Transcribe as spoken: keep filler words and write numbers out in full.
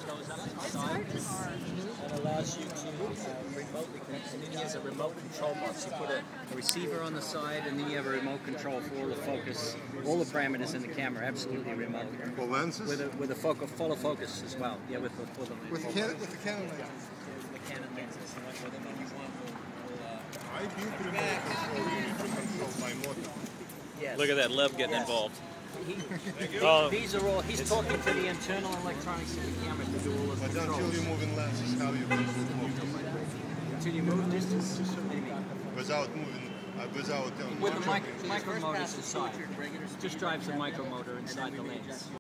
goes up to the side and allows you to uh, remotely connect. And then he has a remote control box. You put a, a receiver on the side, and then you have a remote control for all the focus, all the parameters in the camera, absolutely remote. For lenses? With a with a focal, follow focus as well. Yeah, with the with the with the Canon with the Canon lenses. The Canon lenses. And with them, if you want, we'll, we'll, uh, I built remote control unit to control my motor. Yes. Look at that Lev getting yes. involved. He, oh. These are all, he's talking to the internal electronics in the camera to do all of the But controls. until you move in lenses, how you control focus? Until you move distance, maybe. Without moving, uh, without... Um, With the mic micro motor inside. Just drives the micro motor inside the lens.